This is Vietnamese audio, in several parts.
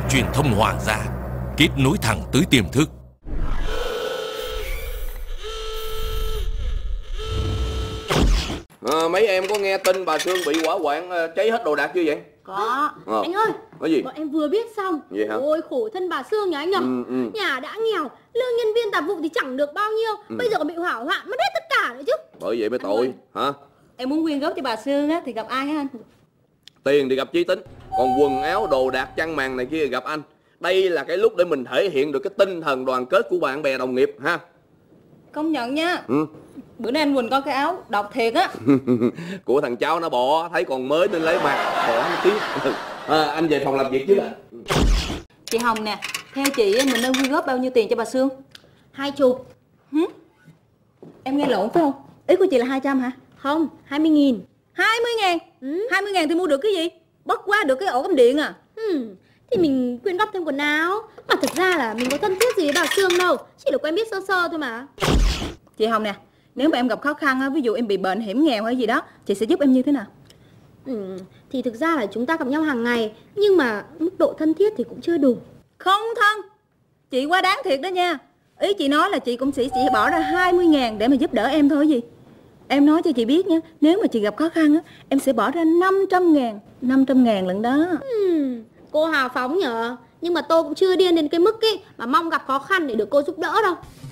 Truyền thông Hoàng gia, kết nối thẳng tới tiềm thức. Mấy em có nghe tin bà Sương bị hỏa hoạn cháy hết đồ đạc chưa vậy? Có. Anh ơi, cái gì? bọn em vừa biết xong. Vậy hả? Ôi khổ thân bà Sương nhà anh nhở. Nhà đã nghèo, lương nhân viên tạp vụ thì chẳng được bao nhiêu, bây giờ còn bị hỏa hoạn mất hết tất cả nữa chứ. Bởi vậy mới tội hả? Em muốn quyên góp cho bà Sương á thì gặp ai hả anh? Tiền thì gặp Chí Tính, còn quần áo đồ đạc chăn màn này kia gặp anh. Đây là cái lúc để mình thể hiện được cái tinh thần đoàn kết của bạn bè đồng nghiệp ha. Công nhận nha. Bữa nay anh Quỳnh có cái áo độc thiệt á. Của thằng cháu nó bỏ, thấy còn mới nên lấy mặt, bỏ nó tiếc. Anh về phòng làm việc chứ. Chị Hồng nè, theo chị mình nên quyên góp bao nhiêu tiền cho bà Sương? 20. Em nghe lộn phải không? Ý của chị là 200 hả? Không, 20.000. 20.000? 20.000 thì mua được cái gì? Bất quá được cái ổ cắm điện à. Thì mình quyên góp thêm quần áo. Mà thực ra là mình có thân thiết gì với bà Sương đâu, chỉ là quen biết sơ sơ thôi mà. Chị Hồng nè, nếu mà em gặp khó khăn á, ví dụ em bị bệnh hiểm nghèo hay gì đó, chị sẽ giúp em như thế nào? Thì thực ra là chúng ta gặp nhau hàng ngày, nhưng mà mức độ thân thiết thì cũng chưa đủ. Không thân. Chị quá đáng thiệt đó nha. Ý chị nói là chị cũng chỉ bỏ ra 20.000 để mà giúp đỡ em thôi gì. Em nói cho chị biết nha, nếu mà chị gặp khó khăn á, em sẽ bỏ ra 500.000. 500.000 lần đó. Cô hào phóng nhở. Nhưng mà tôi cũng chưa điên đến cái mức ấy mà mong gặp khó khăn để được cô giúp đỡ đâu.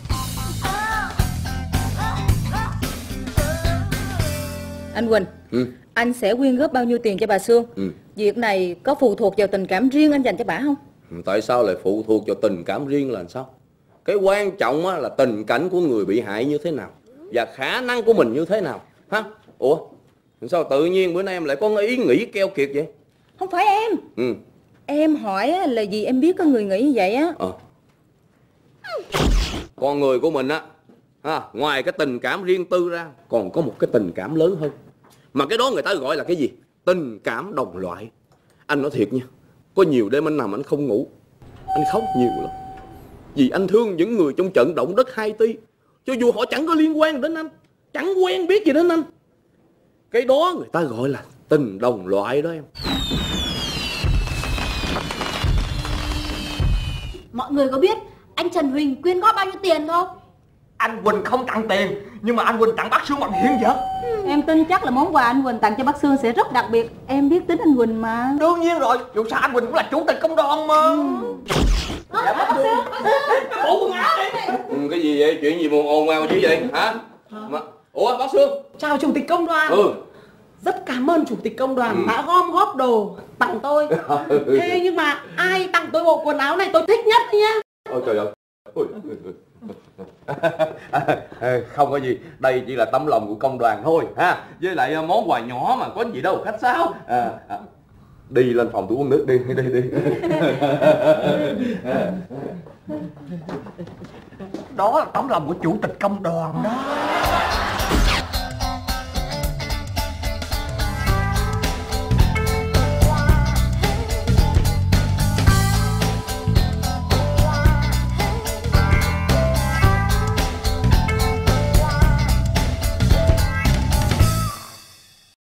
Anh Quỳnh, anh sẽ quyên góp bao nhiêu tiền cho bà Sương? Việc này có phụ thuộc vào tình cảm riêng anh dành cho bà không? Tại sao lại phụ thuộc vào tình cảm riêng là sao? Cái quan trọng á, là tình cảnh của người bị hại như thế nào và khả năng của mình như thế nào ha? Ủa sao tự nhiên bữa nay em lại có ý nghĩ keo kiệt vậy? Không phải em. Em hỏi là vì em biết có người nghĩ như vậy á. Con người của mình á, ngoài cái tình cảm riêng tư ra còn có một cái tình cảm lớn hơn. Mà cái đó người ta gọi là cái gì? Tình cảm đồng loại. Anh nói thiệt nha, có nhiều đêm anh nằm anh không ngủ, anh khóc nhiều lắm. Vì anh thương những người trong trận động đất Haiti, cho dù họ chẳng có liên quan đến anh, chẳng quen biết gì đến anh. Cái đó người ta gọi là tình đồng loại đó em. Mọi người có biết anh Trần Huỳnh quyên góp bao nhiêu tiền không? Anh Quỳnh không tặng tiền, nhưng mà anh Quỳnh tặng bác Sương bằng hiện vật. Em tin chắc là món quà anh Quỳnh tặng cho bác Sương sẽ rất đặc biệt. Em biết tính anh Quỳnh mà. Đương nhiên rồi, dù sao anh Quỳnh cũng là chủ tịch công đoàn mà. Dạ bác Sương. Bộ quần áo đi. Cái gì vậy? Chuyện gì mà ồn ào chứ vậy hả? Ủa bác Sương? Chào chủ tịch công đoàn. Rất cảm ơn chủ tịch công đoàn đã gom góp đồ tặng tôi. Thế nhưng mà ai tặng tôi bộ quần áo này tôi thích nhất nhá. Ôi trời ơi. Không có gì, đây chỉ là tấm lòng của công đoàn thôi ha. Với lại món quà nhỏ mà có gì đâu khách sáo. Đi lên phòng tôi uống nước đi. Đó là tấm lòng của chủ tịch công đoàn đó.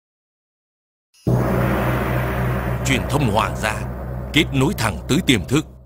Truyền thông Hoàng gia, kết nối thẳng tới tiềm thức.